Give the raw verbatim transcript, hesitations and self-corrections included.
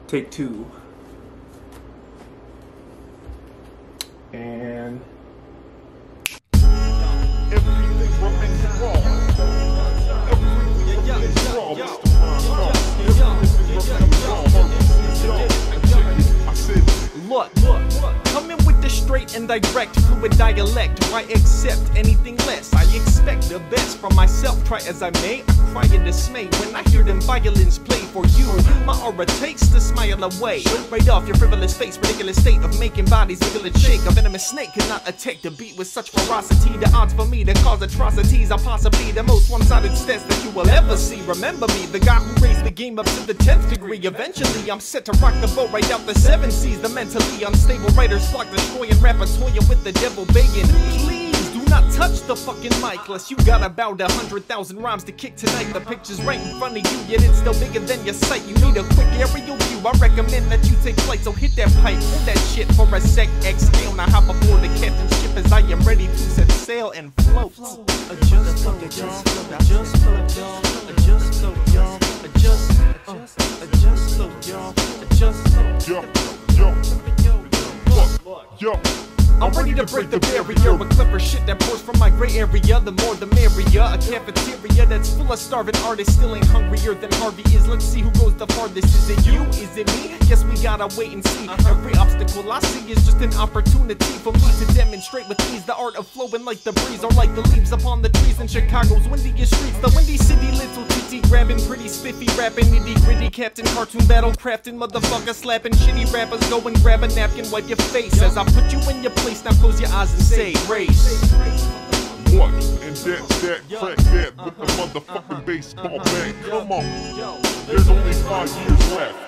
Take two. And everything remains wrong. Everything remains wrong. I said, look, look, coming with the straight and direct fluid dialect. Why accept anything less? I expect the best from myself. Try as I may, I cry in dismay when I hear them violins play for you. My aura takes the smile away right off your frivolous face. Ridiculous state of making bodies wiggle and shake. A venomous snake cannot attack the beat with such ferocity. The odds for me to cause atrocities are possibly the most one-sided stats that you will ever see. Remember me, the guy who raised the game up to the tenth degree. Eventually I'm set to rock the boat right out the seven seas. The mentally unstable writers flock destroying rappers toying with the devil begging. Please do not touch the fucking mic unless you got about a hundred thousand rhymes to kick tonight. The picture's right in front of you, yet it's still bigger than your sight. You need a quick aerial view. I recommend that you take flight, so hit that pipe, hold that shit for a sec. Exhale, now hop aboard the captain's ship as I am ready to set sail and float. Adjust, float, adjust, float, adjust, float, y'all. Adjust, float, y'all. Adjust, adjust, float, y'all. Adjust, yo, yo, look, yo. I'm ready to break the barrier with clever shit that pours from my gray area. The more the merrier. A cafeteria that's full of starving artists still ain't hungrier than Harvey is. Let's see who goes the farthest. Is it you? Is it me? Guess we gotta wait and see. Every obstacle I see is just an opportunity for me to demonstrate with ease the art of flowing like the breeze or like the leaves upon the trees in Chicago's windiest streets. The windy city, little titty grabbing, pretty spiffy rapping, nitty gritty captain, cartoon battle crafting, motherfucker slapping, shitty rappers. Go and grab a napkin, wipe your face as I put you in your place. Now close your eyes and say race. What? And that's that, crack that with the motherfucking baseball bat. Come on. There's only five years left.